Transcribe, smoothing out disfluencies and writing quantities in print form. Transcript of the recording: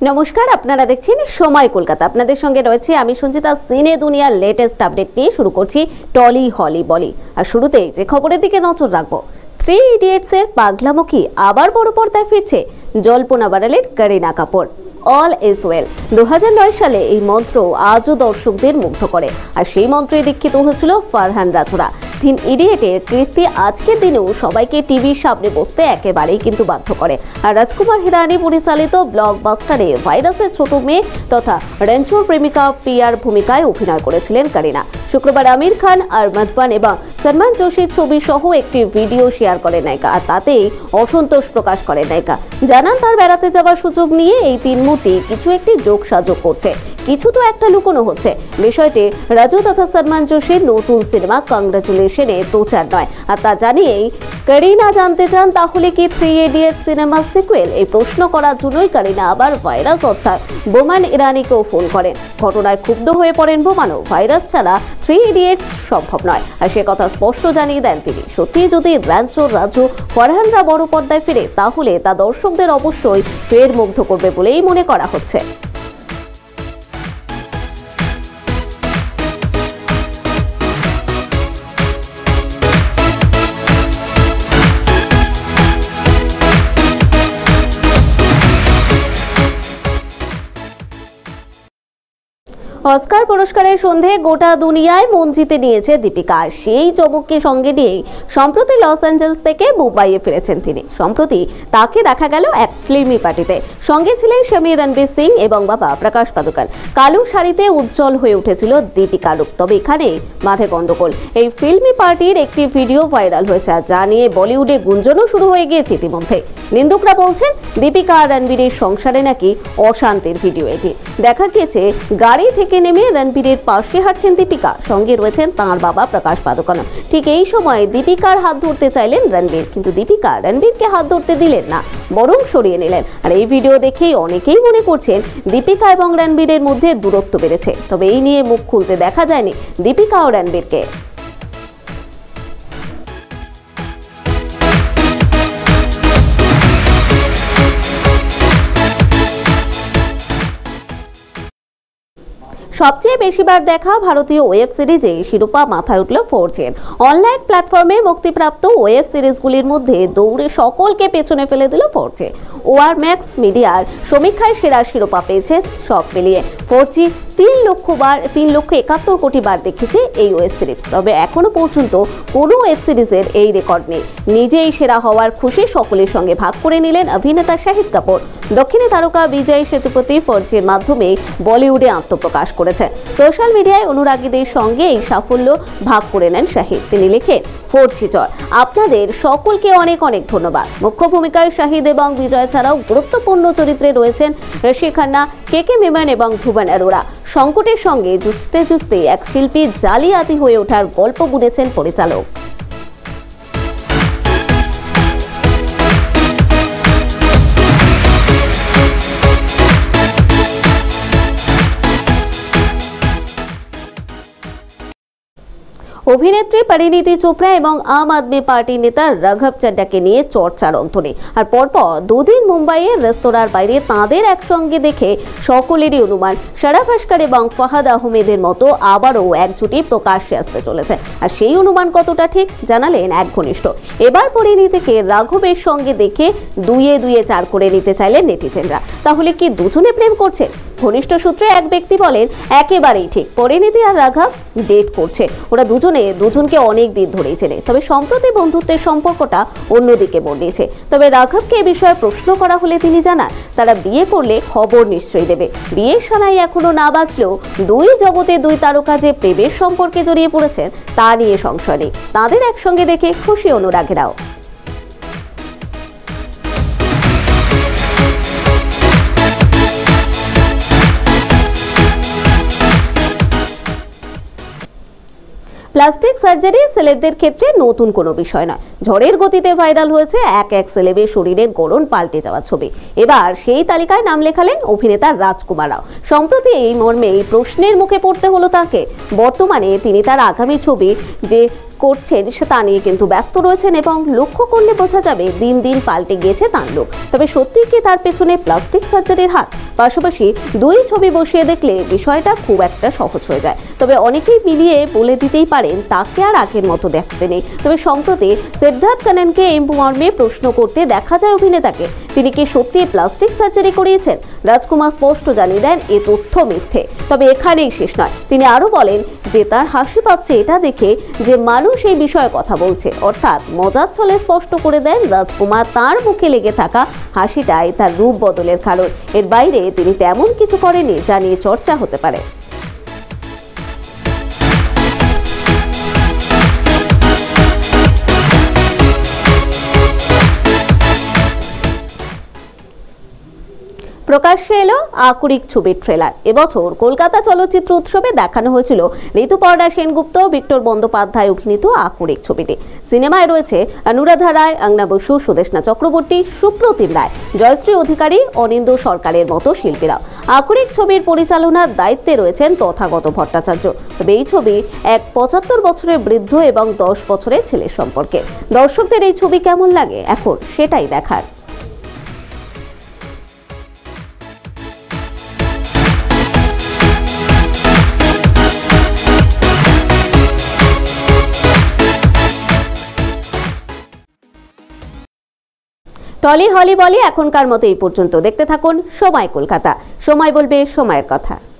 নমস্কার, আপনারা দেখছেন সময় কলকাতা। আপনাদের সঙ্গে রয়েছে আমি সঞ্চিতা। সিনে দুনিয়ার লেটেস্ট আপডেট নিয়ে শুরু করছি টলি হলি বলি। আর শুরুতেই যে খবরের দিকে নজর রাখবো, 3 ইডিয়টস এর পাগলামো কি আবার বড় পর্দায় ফিরছে? জল্পনা বাড়ালেন Kareena Kapoor. All is well 2009 সালে এই মন্ত্র আজও দর্শকদের মুগ্ধ করে, আর সেই মন্ত্রে দীক্ষিত হয়েছিল ফারহান রাজরা। 3 ইডিয়টের কীর্তি আজকের দিনেও সবাইকে টিভির সামনে বসতে একেবারেই কিন্তু বাধ্য করে। আর রাজকুমার হিরানি পরিচালিত ব্লকবাস্টারে ভাইরাসের ছোট মেয়ে তথা রেঞ্চোর প্রেমিকা পিয়ার ভূমিকায় অভিনয় করেছিলেন করিনা। শুক্রবার আমির খান, আহমদ খান এবং সলমান জোশীর ছবি সহ একটি ভিডিও শেয়ার করেন নায়িকা, আর তাতেই অসন্তোষ প্রকাশ করেন নায়িকা। জানান তার বেড়াতে যাওয়ার সুযোগ নিয়ে এই 3 মূর্তি কিছু একটি যোগসাযোগ করছে, কিছু তো একটা লুকোনো হচ্ছে। বিষয়টি রাজু তথা সলমান জোশীর নতুন সিনেমা কংগ্রাচুলেশনে প্রচার নয়। আর তা জানিয়েই করিনা জানতে চান, তাহলে কি 3 ইডিয়টস সিনেমা সিকুয়েল? এই প্রশ্ন করার জন্যই করিনা আবার ভাইরাস অর্থাৎ বোমান ইরানিকেও ফোন করেন। ঘটনায় ক্ষুব্ধ হয়ে পড়েন বোমানও। ভাইরাস ছাড়া 3 ইডিয়টস সম্ভব নয়, আর সে কথা স্পষ্ট জানিয়ে দেন তিনি। সত্যি যদি রেঞ্চোর, রাজু, ফারহানরা বড় পর্দায় ফিরে, তাহলে তা দর্শকদের অবশ্যই ফের মুগ্ধ করবে বলেই মনে করা হচ্ছে। অস্কার পুরস্কারের সন্ধে গোটা দুনিয়ায় মন জিতে নিয়েছে দীপিকা। সেই চমককে সঙ্গে নিয়েই সম্প্রতি লস অ্যাঞ্জেলস থেকে মুম্বাইয়ে ফিরেছেন তিনি। সম্প্রতি তাকে দেখা গেল এক ফিল্মি পার্টিতে। সঙ্গে ছিলেন স্বামী রণবীর সিং এবং বাবা প্রকাশ পাদুকন। কালো শাড়িতে উজ্জ্বল হয়ে উঠেছিল দীপিকা রূপ। তবে এখানে মাঝে গন্ডগোল। এই ফিল্মি পার্টির একটি ভিডিও ভাইরাল হয়েছে, যা নিয়ে বলিউডে গুঞ্জনও শুরু হয়ে গিয়েছে ইতিমধ্যে। নিন্দুকরা বলছেন দীপিকা আর রণবীরের সংসারে নাকি অশান্তির ভিডিও এটি। দেখা গিয়েছে গাড়ি থেকে নেমে রণবীরের পাশে হাঁটছেন দীপিকা, সঙ্গে রয়েছেন তাঁর বাবা প্রকাশ পাদুকন। ঠিক এই সময় দীপিকার হাত ধরতে চাইলেন রণবীর, কিন্তু দীপিকা রণবীরকে হাত ধরতে দিলেন না, বরং সরিয়ে নিলেন। আর এই ভিডিও দেখেই অনেকেই মনে করছেন দীপিকা এবং রণবীরের মধ্যে দূরত্ব বেড়েছে। তবে এই নিয়ে মুখ খুলতে দেখা যায়নি দীপিকা ও রণবীরকে। সবচেয়ে বেশিবার দেখা ভারতীয় ওয়েব সিরিজে শিরোপা মাথায় উঠল ফোরচেন। অনলাইন প্ল্যাটফর্মে মুক্তিপ্রাপ্ত ওয়েব সিরিজগুলির মধ্যে দৌড়ে সকলকে পেছনে ফেলে দিল ফোরচেন। ওয়ার ম্যাক্স মিডিয়ার সমীক্ষায় সেরা শিরোপা পেয়েছে সব মিলিয়ে। ফোরচি 3,71 কোটি বার দেখেছে এই ওয়েব সিরিজ। তবে এখনো পর্যন্ত কোনো ওয়েব সিরিজের এই রেকর্ড নেই। নিজেই সেরা হওয়ার খুশি সকলের সঙ্গে ভাগ করে নিলেন অভিনেতা শাহিদ কাপুর। দক্ষিণী তারকা বিজয় সেতুপতি ফোরচির মাধ্যমে বলিউডে আত্মপ্রকাশ করেছেন। সোশ্যাল মিডিয়ায় অনুরাগীদের সঙ্গে এই সাফল্য ভাগ করে নেন শাহিদ। তিনি লিখেন, ফোরচি চর, আপনাদের সকলকে অনেক অনেক ধন্যবাদ। মুখ্য ভূমিকায় শাহিদ এবং বিজয় ছাড়াও গুরুত্বপূর্ণ চরিত্রে রয়েছেন ঋষি খান্না, কে মেমন এবং ভুবন অরোরা। সংকটের সঙ্গে যুঝতে এক শিল্পী জালিয়াতি হয়ে ওঠার গল্প বুনেছেন পরিচালক। অভিনেত্রী পরিণীতি চোপড়া এবং আম আদমি পার্টির নেতা রাঘব চাড্ডাকে নিয়ে চর্চার অন্তরে। আর পরপর 2 দিন মুম্বাইয়ের রেস্তোরাঁর বাইরে তাঁদের একসঙ্গে দেখে সকলেরই অনুমান সারা ভাস্কর এবং ফাহাদ আহমেদের মতো আবারও এক জুটি প্রকাশ্যে আসতে চলেছে। আর সেই অনুমান কতটা ঠিক জানালেন এক ঘনিষ্ঠ। এবার পরিণীতিকে রাঘবের সঙ্গে দেখে 2-2 4 করে নিতে চাইলেন নেটিজেনরা। তাহলে কি দুজনে প্রেম করছে? ঘনিষ্ঠ সূত্রে এক ব্যক্তি বলেন, একেবারেই ঠিক, পরিণীতি আর রাঘব ডেট করছে। ওরা দুজনকে অনেক দিন ধরেই চেনে। তবে সম্প্রতি বন্ধুত্বের সম্পর্কটা অন্যদিকে মোড় নিয়েছে। তবে রাঘবকে এ বিষয়ে প্রশ্ন করা হলে তিনি জানান, তারা বিয়ে করলে খবর নিশ্চয়ই দেবে। বিয়ের সানাই এখনো না বাজলেও 2 জগতে 2 তারকা যে প্রেমের সম্পর্কে জড়িয়ে পড়েছেন তা নিয়ে সংশয় নেই। তাদের একসঙ্গে দেখে খুশি অনুরাগীরাও। প্লাস্টিক সার্জারি সেলেবদের ক্ষেত্রে নতুন কোনো বিষয় নয়। ঝড়ের গতিতে ভাইরাল হয়েছে এক সেলেবের শরীরের গড়ন পাল্টে যাওয়া ছবি। এবার সেই তালিকায় নাম লেখালেন অভিনেতা রাজকুমার রাও। সম্প্রতি এই মর্মে এই প্রশ্নের মুখে পড়তে হলো তাকে। বর্তমানে তিনি তার আগামী ছবি যে করছেন সে তা নিয়ে কিন্তু ব্যস্ত রয়েছেন এবং লক্ষ্য করলে বোঝা যাবে দিন দিন পাল্টে গিয়েছে তার লুক। তবে সত্যি কি তার পেছনে প্লাস্টিক সার্জারির হাত? পাশাপাশি দুই ছবি বসিয়ে দেখলে বিষয়টা খুব একটা সহজ হয়ে যায়। তবে অনেকেই মিলিয়ে বলে দিতেই পারেন তাকে আর আগের মতো দেখতে নেই। তবে সম্প্রতি সিদ্ধার্থ কাননকে এই মর্মে প্রশ্ন করতে দেখা যায় অভিনেতাকে, তিনি কি সত্যি প্লাস্টিক সার্জারি করিয়েছেন? রাজকুমার স্পষ্ট জানিয়ে দেন এ তথ্য মিথ্যে। তবে এখানেই শেষ নয়, তিনি আরো বলেন যে তার হাসি পাচ্ছে এটা দেখে যে মানুষ এই বিষয়ে কথা বলছে, অর্থাৎ মজার ছলে স্পষ্ট করে দেন রাজকুমার তার মুখে লেগে থাকা হাসিটাই তার রূপ বদলের কারণ। এর বাইরে তিনি তেমন কিছু করেনি যা নিয়ে চর্চা হতে পারে। প্রকাশ্যে এলো আকুরিক ছবির ট্রেলার। এবছর কলকাতা চলচ্চিত্র উৎসবে দেখানো হয়েছিল ঋতুপর্ণা সেনগুপ্ত, ভিক্টর বন্দ্যোপাধ্যায় অভিনীত আকুরিক ছবিটি। সিনেমায় রয়েছে অনুরাধা রায়, অঙ্গনা বসু, সুদেষ্ণা চক্রবর্তী, সুপ্রতিম রায়, জয়শ্রী অধিকারী, অনিন্দ্য সরকারের মতো শিল্পীরা। আকুরিক ছবির পরিচালনার দায়িত্বে রয়েছেন তথাগত ভট্টাচার্য। তবে এই ছবি এক ৭৫ বছরের বৃদ্ধ এবং ১০ বছরের ছেলের সম্পর্কে। দর্শকদের এই ছবি কেমন লাগে এখন সেটাই দেখার। টলি হলি বলি এখনকার মতো এই পর্যন্ত। দেখতে থাকুন সময় কলকাতা। সময় বলবে সময়ের কথা।